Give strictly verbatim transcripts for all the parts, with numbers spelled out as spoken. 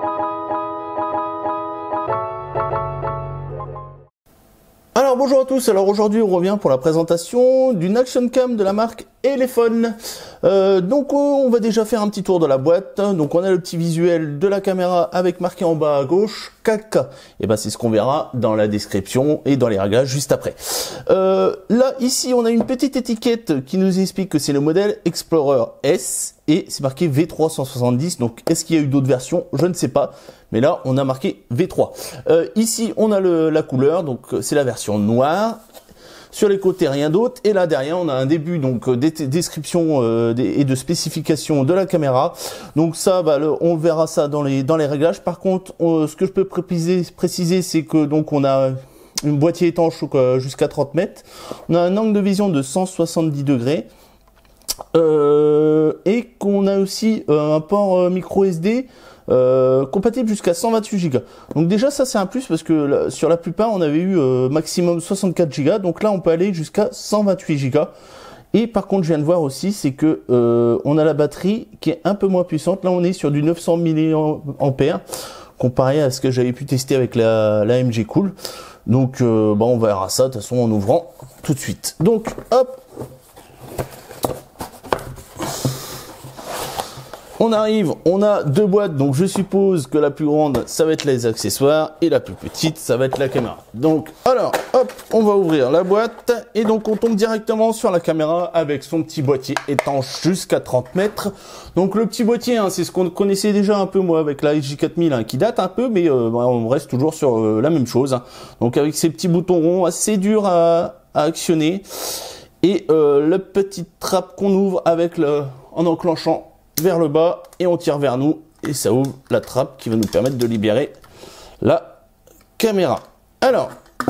Alors bonjour à tous, alors aujourd'hui on revient pour la présentation d'une action cam de la marque Elephone. Euh, donc on va déjà faire un petit tour de la boîte. Donc on a le petit visuel de la caméra avec marqué en bas à gauche quatre K. Et ben c'est ce qu'on verra dans la description et dans les réglages juste après. Euh, là ici on a une petite étiquette qui nous explique que c'est le modèle Explorer S et c'est marqué V trois cent soixante-dix. Donc est-ce qu'il y a eu d'autres versions? Je ne sais pas. Mais là on a marqué V trois. Euh, ici on a le, la couleur, donc c'est la version noire. Sur les côtés, rien d'autre. Et là, derrière, on a un début donc des descriptions euh, des, et de spécifications de la caméra. Donc ça, bah, le, on verra ça dans les dans les réglages. Par contre, on, ce que je peux préciser, préciser c'est que donc on a une boîtier étanche euh, jusqu'à trente mètres. On a un angle de vision de cent soixante-dix degrés. Euh, et qu'on a aussi euh, un port euh, micro S D euh, compatible jusqu'à cent vingt-huit gigas. Donc déjà ça c'est un plus parce que là, sur la plupart on avait eu euh, maximum soixante-quatre gigas. Donc là on peut aller jusqu'à cent vingt-huit gigas. Et par contre je viens de voir aussi c'est que euh, on a la batterie qui est un peu moins puissante. Là on est sur du neuf cents milliampères comparé à ce que j'avais pu tester avec la, la M G Cool. Donc euh, bah, on verra ça de toute façon en ouvrant tout de suite. Donc hop, on arrive, on a deux boîtes, donc je suppose que la plus grande, ça va être les accessoires, et la plus petite, ça va être la caméra. Donc, alors, hop, on va ouvrir la boîte, et donc on tombe directement sur la caméra avec son petit boîtier étanche jusqu'à trente mètres. Donc le petit boîtier, hein, c'est ce qu'on connaissait déjà un peu moi avec la S J quatre mille, hein, qui date un peu, mais euh, on reste toujours sur euh, la même chose. Hein. Donc avec ces petits boutons ronds, assez durs à, à actionner, et euh, la petite trappe qu'on ouvre avec le, en enclenchant vers le bas et on tire vers nous et ça ouvre la trappe qui va nous permettre de libérer la caméra. Alors,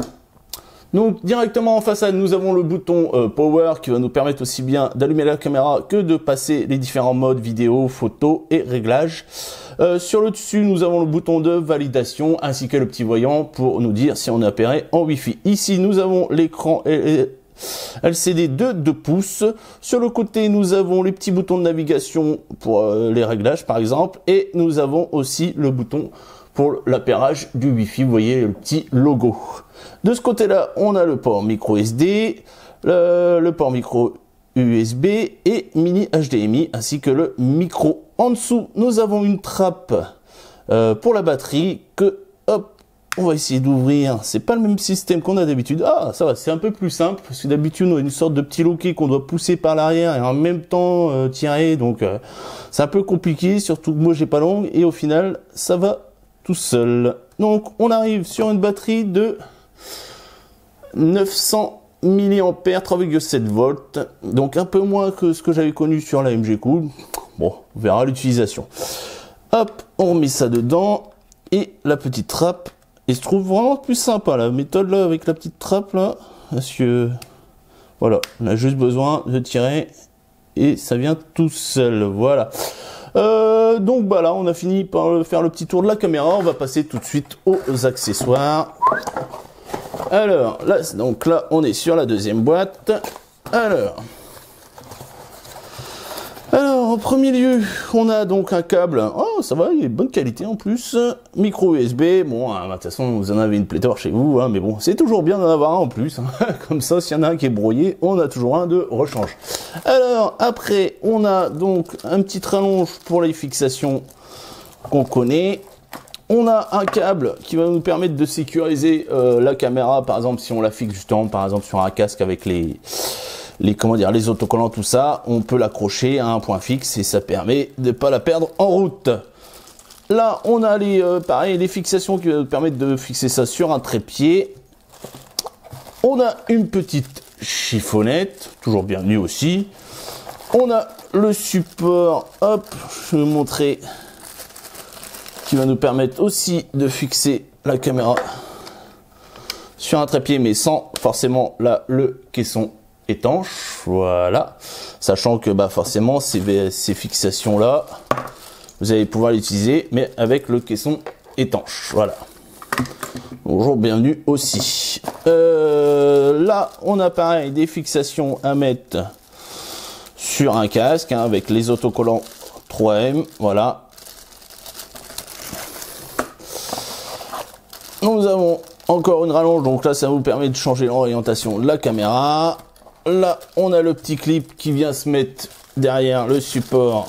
donc directement en façade nous avons le bouton euh, Power qui va nous permettre aussi bien d'allumer la caméra que de passer les différents modes vidéo, photo et réglages. Euh, sur le dessus nous avons le bouton de validation ainsi que le petit voyant pour nous dire si on est opéré en Wi-Fi. Ici nous avons l'écran L C D de deux pouces. Sur le côté, nous avons les petits boutons de navigation pour euh, les réglages, par exemple. Et nous avons aussi le bouton pour l'appairage du Wi-Fi. Vous voyez le petit logo. De ce côté-là, on a le port micro S D, le, le port micro U S B et mini H D M I, ainsi que le micro. En dessous, nous avons une trappe euh, pour la batterie que, hop, on va essayer d'ouvrir. C'est pas le même système qu'on a d'habitude. Ah, ça va, c'est un peu plus simple parce que d'habitude on a une sorte de petit loquet qu'on doit pousser par l'arrière et en même temps euh, tirer. Donc euh, c'est un peu compliqué, surtout que moi j'ai pas l'ongle et au final ça va tout seul. Donc on arrive sur une batterie de neuf cents milliampères, trois virgule sept volts. Donc un peu moins que ce que j'avais connu sur la M G Cool. Bon, on verra l'utilisation. Hop, on remet ça dedans et la petite trappe. Et se trouve vraiment plus sympa la méthode là avec la petite trappe là, parce que voilà, on a juste besoin de tirer et ça vient tout seul. Voilà. Euh, donc bah là on a fini par faire le petit tour de la caméra. On va passer tout de suite aux accessoires. Alors là donc là on est sur la deuxième boîte. Alors. Alors, en premier lieu, on a donc un câble. Oh, ça va, il est de bonne qualité en plus. Micro U S B. Bon, hein, de toute façon, vous en avez une pléthore chez vous, hein, mais bon, c'est toujours bien d'en avoir un en plus. Hein. Comme ça, s'il y en a un qui est brouillé, on a toujours un de rechange. Alors, après, on a donc un petit rallonge pour les fixations qu'on connaît. On a un câble qui va nous permettre de sécuriser euh, la caméra, par exemple, si on la fixe justement, par exemple, sur un casque avec les... les comment dire les autocollants, tout ça, on peut l'accrocher à un point fixe et ça permet de ne pas la perdre en route. Là on a les euh, pareil les fixations qui vont nous permettre de fixer ça sur un trépied. On a une petite chiffonnette, toujours bienvenue aussi. On a le support, hop, je vais vous montrer, qui va nous permettre aussi de fixer la caméra sur un trépied mais sans forcément là le caisson étanche, voilà, sachant que bah forcément ces, ces fixations là vous allez pouvoir l'utiliser mais avec le caisson étanche, voilà. Bonjour, bienvenue aussi. Euh, là on a pareil des fixations à mettre sur un casque hein, avec les autocollants trois M, voilà. nous avons encore une rallonge, donc là ça vous permet de changer l'orientation de la caméra. Là on a le petit clip qui vient se mettre derrière le support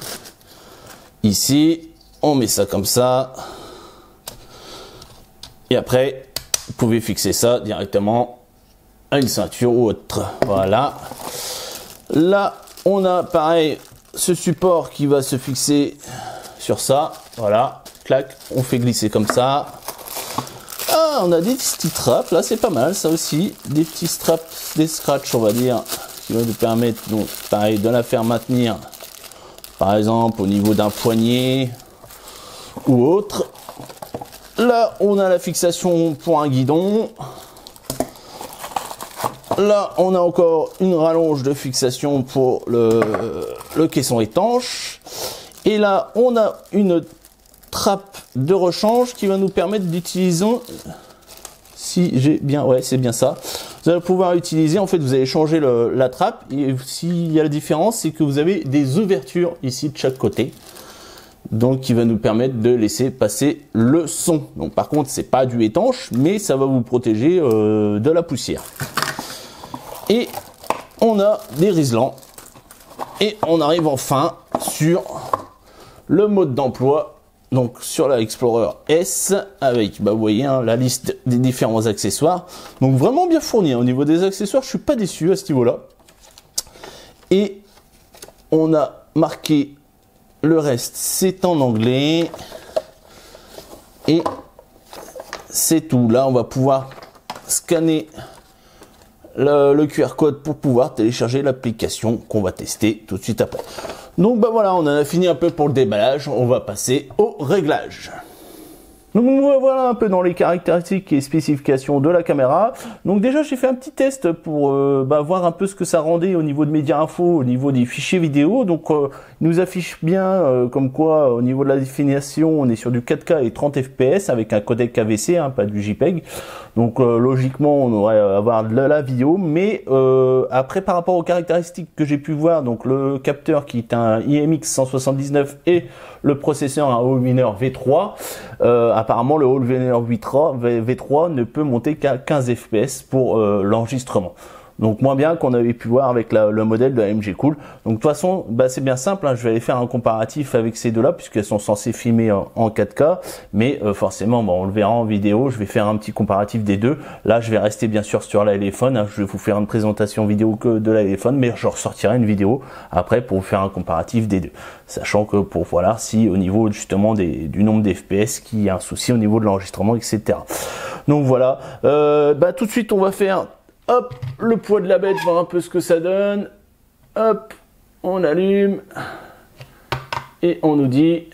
ici. On met ça comme ça et après vous pouvez fixer ça directement à une ceinture ou autre. Voilà, là on a pareil ce support qui va se fixer sur ça. Voilà, clac, on fait glisser comme ça. Ah, on a des petits straps, là c'est pas mal ça aussi, des petits straps, des scratchs on va dire, qui vont nous permettre donc pareil de la faire maintenir, par exemple au niveau d'un poignet ou autre. Là on a la fixation pour un guidon. Là on a encore une rallonge de fixation pour le, le caisson étanche. Et là on a une trappe de rechange qui va nous permettre d'utiliser, si j'ai bien, ouais c'est bien ça, vous allez pouvoir utiliser, en fait vous allez changer le, la trappe, et s'il y a la différence c'est que vous avez des ouvertures ici de chaque côté, donc qui va nous permettre de laisser passer le son. Donc par contre c'est pas du étanche, mais ça va vous protéger euh, de la poussière. Et on a des riselants, et on arrive enfin sur le mode d'emploi. Donc sur la Explorer S, avec, bah, vous voyez, hein, la liste des différents accessoires. Donc vraiment bien fourni, hein. Au niveau des accessoires, je suis pas déçu à ce niveau-là. Et on a marqué le reste, c'est en anglais. Et c'est tout. Là, on va pouvoir scanner le, le Q R code pour pouvoir télécharger l'application qu'on va tester tout de suite après. Donc bah voilà, on en a fini un peu pour le déballage, on va passer au réglage. Donc voilà un peu dans les caractéristiques et spécifications de la caméra. Donc déjà j'ai fait un petit test pour euh, bah, voir un peu ce que ça rendait au niveau de Média Info, au niveau des fichiers vidéo. Donc euh, il nous affiche bien euh, comme quoi au niveau de la définition on est sur du quatre K et trente F P S avec un codec A V C, hein, pas du JPEG. Donc euh, logiquement on aurait à avoir de la vidéo, mais euh, après par rapport aux caractéristiques que j'ai pu voir, donc le capteur qui est un I M X cent soixante-dix-neuf et le processeur un Allwinner V trois, euh, apparemment le Allwinner V trois ne peut monter qu'à quinze F P S pour euh, l'enregistrement. Donc moins bien qu'on avait pu voir avec la, le modèle de A M G Cool. Donc de toute façon, bah, c'est bien simple, hein, je vais aller faire un comparatif avec ces deux-là puisqu'elles sont censées filmer en, en quatre K. Mais euh, forcément, bah, on le verra en vidéo, je vais faire un petit comparatif des deux. Là, je vais rester bien sûr sur l'iPhone, hein, je vais vous faire une présentation vidéo que de l'iPhone, mais je ressortirai une vidéo après pour vous faire un comparatif des deux. Sachant que pour voir si au niveau justement des, du nombre d'F P S qu'il y a un souci au niveau de l'enregistrement, et cetera. Donc voilà, euh, bah, tout de suite on va faire hop, le poids de la bête, voir un peu ce que ça donne. Hop, on allume. Et on nous dit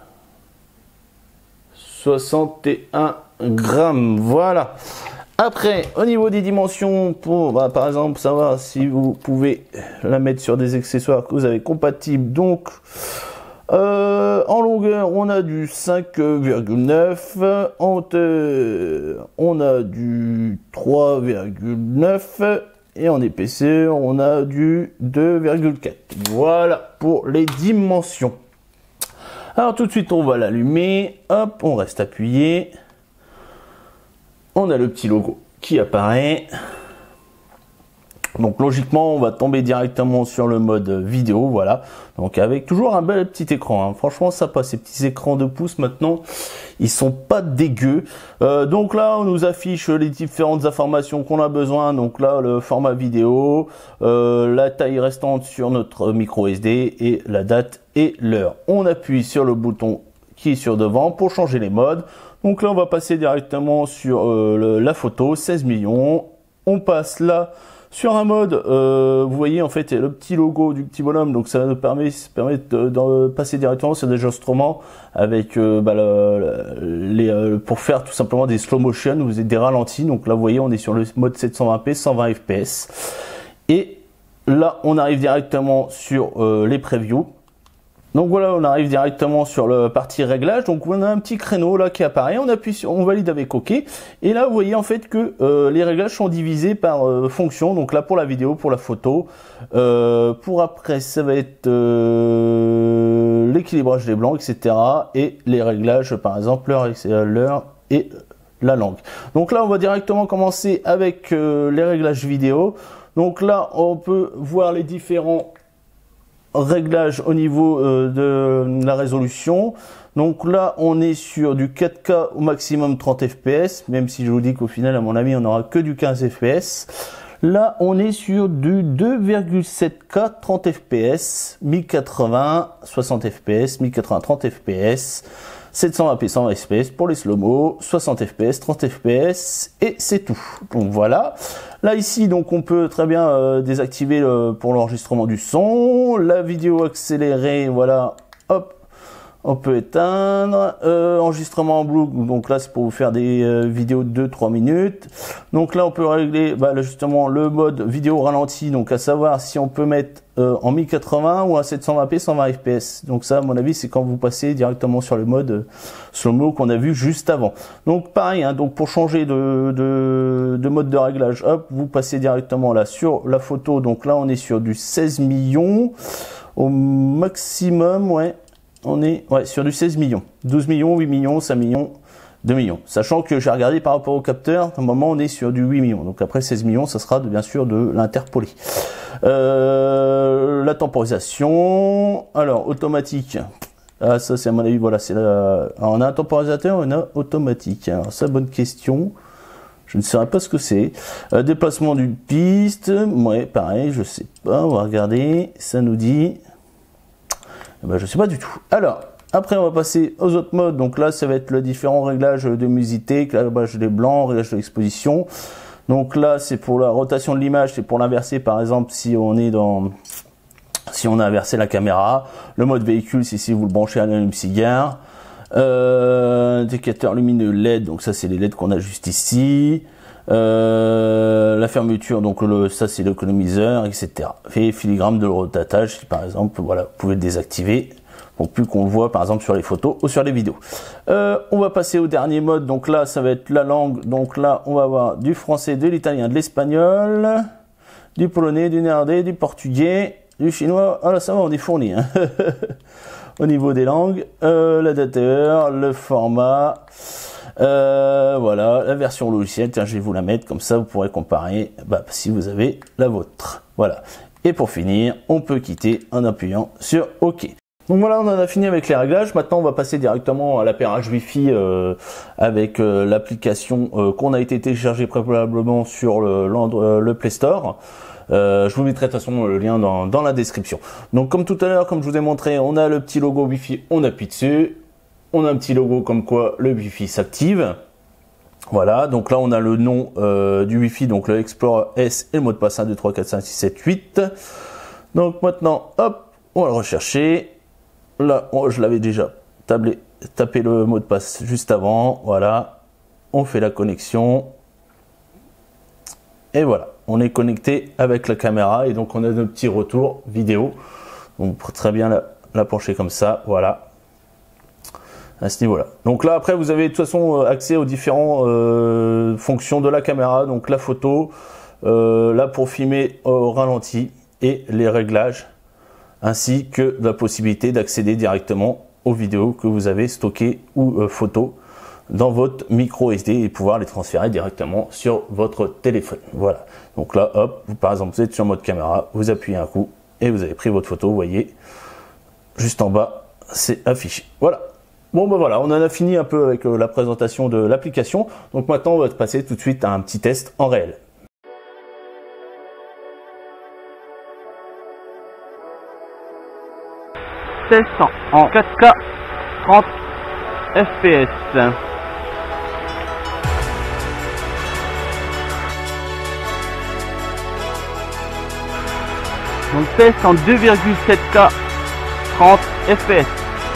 soixante et un grammes. Voilà. Après, au niveau des dimensions, pour bah, par exemple savoir si vous pouvez la mettre sur des accessoires que vous avez compatibles. Donc, euh, en longueur, on a du cinq virgule neuf, en hauteur, on a du trois virgule neuf et en épaisseur, on a du deux virgule quatre. Voilà pour les dimensions. Alors tout de suite, on va l'allumer. Hop, on reste appuyé. On a le petit logo qui apparaît. Donc logiquement on va tomber directement sur le mode vidéo, voilà. Donc avec toujours un bel petit écran, hein. Franchement ça passe, ces petits écrans de pouce maintenant, ils sont pas dégueux. Euh, donc là on nous affiche les différentes informations qu'on a besoin. Donc là le format vidéo, euh, la taille restante sur notre micro S D et la date et l'heure. On appuie sur le bouton qui est sur devant pour changer les modes. Donc là on va passer directement sur euh, le, la photo, seize millions. On passe là sur un mode, euh, vous voyez en fait le petit logo du petit bonhomme, donc ça nous permet, permet de, de passer directement sur des enregistrements avec euh, bah, le, les, euh, pour faire tout simplement des slow motion, vous avez des ralentis. Donc là vous voyez on est sur le mode sept cent vingt p, cent vingt F P S. Et là on arrive directement sur euh, les previews. Donc voilà, on arrive directement sur la partie réglage. Donc on a un petit créneau là qui apparaît, on appuie sur, on valide avec OK. Et là vous voyez en fait que euh, les réglages sont divisés par euh, fonction. Donc là pour la vidéo, pour la photo, euh, pour après ça va être euh, l'équilibrage des blancs, et cetera. Et les réglages par exemple l'heure, l'heure et la langue. Donc là, on va directement commencer avec euh, les réglages vidéo. Donc là, on peut voir les différents réglages au niveau euh, de la résolution. Donc là, on est sur du quatre K au maximum trente F P S, même si je vous dis qu'au final, à mon avis, on n'aura que du quinze F P S. Là, on est sur du deux virgule sept K trente F P S, mille quatre-vingts soixante F P S, mille quatre-vingts trente F P S, sept cent vingt p cent vingt F P S pour les slow-mo, soixante F P S, trente F P S et c'est tout. Donc voilà. Là ici, donc on peut très bien euh, désactiver euh, pour l'enregistrement du son, la vidéo accélérée, voilà, hop. On peut éteindre, euh, enregistrement en blue, donc là c'est pour vous faire des euh, vidéos de deux trois minutes. Donc là on peut régler bah, là, justement le mode vidéo ralenti, donc à savoir si on peut mettre euh, en mille quatre-vingts ou à sept cent vingt p cent vingt F P S. Donc ça à mon avis c'est quand vous passez directement sur le mode euh, slow-mo qu'on a vu juste avant. Donc pareil, hein, donc pour changer de, de, de mode de réglage, hop, vous passez directement là sur la photo. Donc là on est sur du seize millions au maximum, ouais. On est ouais, sur du seize millions, douze millions, huit millions, cinq millions, deux millions. Sachant que j'ai regardé par rapport au capteur, à un moment on est sur du huit millions. Donc après seize millions, ça sera de, bien sûr de l'interpolé. Euh, la temporisation, alors automatique. Ah, ça c'est à mon avis, voilà, c'est la... Alors, on a un temporisateur, on a automatique. Alors ça, bonne question. Je ne saurais pas ce que c'est. Euh, déplacement d'une piste, ouais, pareil, je sais pas. On va regarder. Ça nous dit. Ben, je sais pas du tout. Alors, après, on va passer aux autres modes. Donc là, ça va être le différent réglage de musité, réglage des blancs, réglage de l'exposition. Donc là, c'est pour la rotation de l'image, c'est pour l'inverser. Par exemple, si on est dans, si on a inversé la caméra. Le mode véhicule, c'est si vous le branchez à l'allume-cigare. Euh, indicateur lumineux L E D. Donc ça, c'est les L E D qu'on a juste ici. Euh, la fermeture, donc le, ça c'est l'économiseur, et cetera. Et filigrane de rotatage, si par exemple, voilà, vous pouvez le désactiver pour plus qu'on le voit par exemple sur les photos ou sur les vidéos. Euh, on va passer au dernier mode, donc là ça va être la langue, donc là on va avoir du français, de l'italien, de l'espagnol, du polonais, du néerlandais, du portugais, du chinois. Ah là ça va, on est fourni hein. Au niveau des langues, euh, l'adaptateur, le format. Euh, voilà, la version logicielle, tiens, je vais vous la mettre, comme ça vous pourrez comparer bah, si vous avez la vôtre. Voilà. Et pour finir, on peut quitter en appuyant sur OK. Donc voilà, on en a fini avec les réglages. Maintenant, on va passer directement à l'appairage Wi-Fi euh, avec euh, l'application euh, qu'on a été téléchargée préalablement sur le, le, le Play Store. Euh, je vous mettrai de toute façon le lien dans, dans la description. Donc comme tout à l'heure, comme je vous ai montré, on a le petit logo Wi-Fi, on appuie dessus. On a un petit logo comme quoi le Wi-Fi s'active. Voilà, donc là on a le nom euh, du Wi-Fi, donc le Explorer S et le mot de passe un, deux, trois, quatre, cinq, six, sept, huit. Donc maintenant, hop, on va le rechercher. Là, oh, je l'avais déjà tablé, tapé le mot de passe juste avant. Voilà, on fait la connexion. Et voilà, on est connecté avec la caméra et donc on a notre petit retour vidéo. Donc très bien la, la pencher comme ça, voilà. À ce niveau-là. Donc là, après, vous avez de toute façon accès aux différentes euh, fonctions de la caméra. Donc la photo, euh, là pour filmer au ralenti et les réglages, ainsi que la possibilité d'accéder directement aux vidéos que vous avez stockées ou euh, photos dans votre micro S D et pouvoir les transférer directement sur votre téléphone. Voilà. Donc là, hop, vous, par exemple, vous êtes sur mode caméra, vous appuyez un coup et vous avez pris votre photo. Vous voyez, juste en bas, c'est affiché. Voilà. Bon ben voilà, on en a fini un peu avec euh, la présentation de l'application. Donc maintenant, on va passer tout de suite à un petit test en réel. seize cents en quatre K trente F P S. Donc test en deux virgule sept K trente F P S.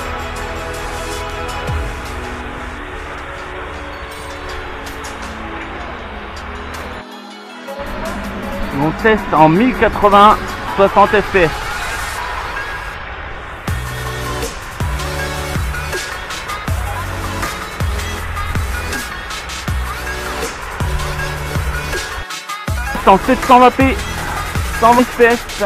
On teste en mille quatre-vingts soixante F P S. En sept cent vingt p cent vingt F P S.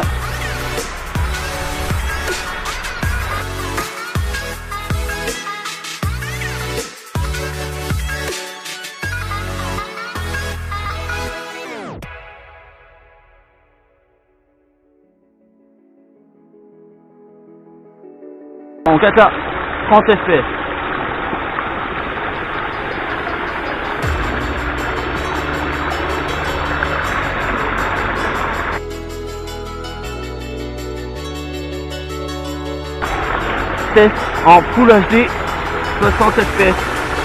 en quatre K, trente F P S. Test en Full H D, soixante F P S.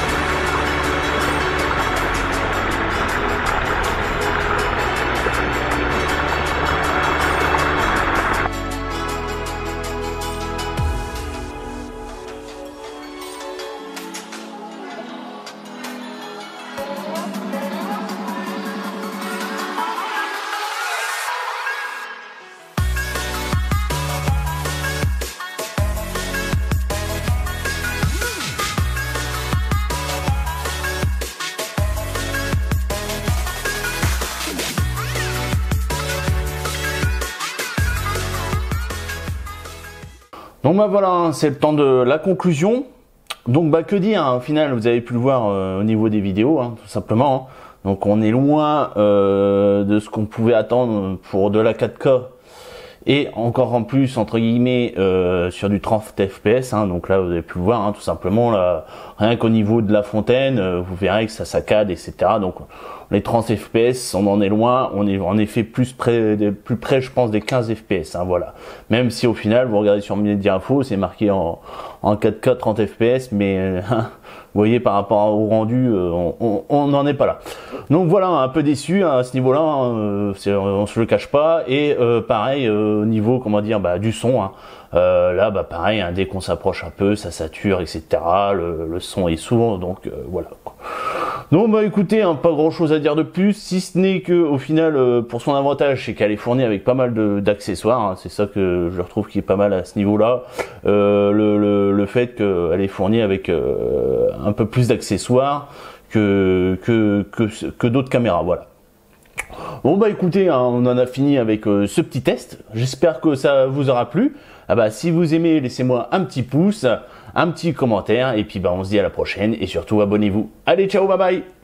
Donc bah voilà, c'est le temps de la conclusion. Donc bah que dire, hein, au final vous avez pu le voir euh, au niveau des vidéos, hein, tout simplement. Hein. Donc on est loin euh, de ce qu'on pouvait attendre pour de la quatre K et encore en plus entre guillemets euh, sur du trente F P S. Hein. Donc là vous avez pu le voir, hein, tout simplement là, rien qu'au niveau de la fontaine, euh, vous verrez que ça saccade, et cetera. Donc les trente F P S, on en est loin, on est en effet plus près, plus près, je pense, des quinze F P S. Hein, voilà. Même si au final, vous regardez sur Media Info, c'est marqué en, en quatre K trente F P S, mais euh, vous voyez par rapport au rendu, euh, on n'en est pas là. Donc voilà, un peu déçu hein, à ce niveau-là, hein, euh, on se le cache pas. Et euh, pareil euh, au niveau, comment dire, bah, du son. Hein, euh, là, bah pareil, hein, dès qu'on s'approche un peu, ça sature, et cetera. Le, le son est sourd, donc euh, voilà. Donc bah écoutez, hein, pas grand chose à dire de plus, si ce n'est que au final, euh, pour son avantage, c'est qu'elle est fournie avec pas mal d'accessoires. Hein, c'est ça que je retrouve qui est pas mal à ce niveau-là. Euh, le, le, le fait qu'elle est fournie avec euh, un peu plus d'accessoires que que que, que d'autres caméras. Voilà. Bon bah écoutez, hein, on en a fini avec euh, ce petit test. J'espère que ça vous aura plu. Ah bah si vous aimez, laissez-moi un petit pouce, un petit commentaire, et puis bah on se dit à la prochaine, et surtout abonnez-vous. Allez, ciao, bye bye.